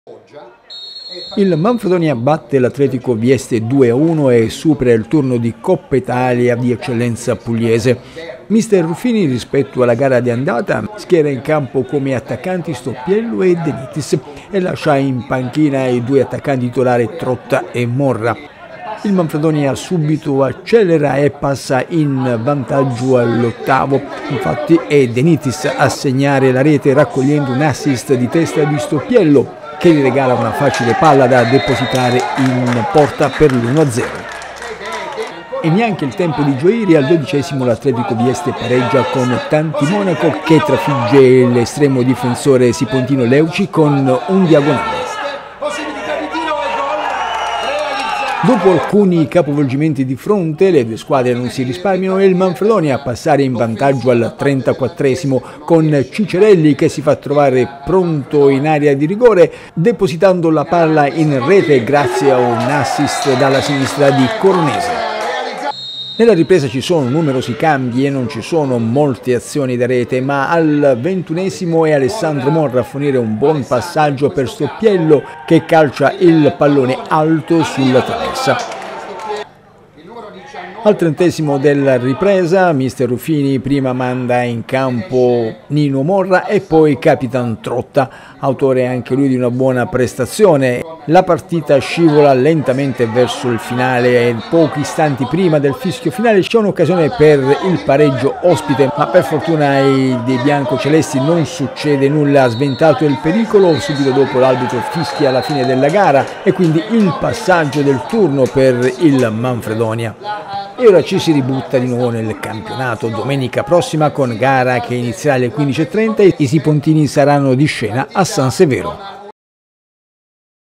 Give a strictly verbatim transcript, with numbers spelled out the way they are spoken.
Il Manfredonia batte l'Atletico Vieste due a uno e supera il turno di Coppa Italia di eccellenza pugliese. Mister Ruffini, rispetto alla gara di andata, schiera in campo come attaccanti Stoppiello e De Nittis e lascia in panchina i due attaccanti titolari Trotta e Morra. Il Manfredonia subito accelera e passa in vantaggio all'ottavo, infatti è De Nittis a segnare la rete raccogliendo un assist di testa di Stoppiello che gli regala una facile palla da depositare in porta per l'uno a zero. E neanche il tempo di gioire, al dodicesimo l'Atletico Vieste pareggia con Tanti Monaco che trafigge l'estremo difensore sipontino Leuci con un diagonale. Dopo alcuni capovolgimenti di fronte, le due squadre non si risparmiano e il Manfredonia a passare in vantaggio al trentaquattresimo con Cicerelli che si fa trovare pronto in area di rigore, depositando la palla in rete grazie a un assist dalla sinistra di Coronese. Nella ripresa ci sono numerosi cambi e non ci sono molte azioni da rete, ma al ventunesimo è Alessandro Morra a fornire un buon passaggio per Stoppiello che calcia il pallone alto sulla traversa. Al trentesimo della ripresa, mister Ruffini prima manda in campo Nino Morra e poi Capitan Trotta, autore anche lui di una buona prestazione. La partita scivola lentamente verso il finale e pochi istanti prima del fischio finale c'è un'occasione per il pareggio ospite, ma per fortuna ai dei biancocelesti non succede nulla. Sventato il pericolo, subito dopo l'arbitro fischia alla fine della gara e quindi il passaggio del turno per il Manfredonia. E ora ci si ributta di nuovo nel campionato domenica prossima con gara che inizierà alle quindici e trenta e i sipontini saranno di scena a San Severo.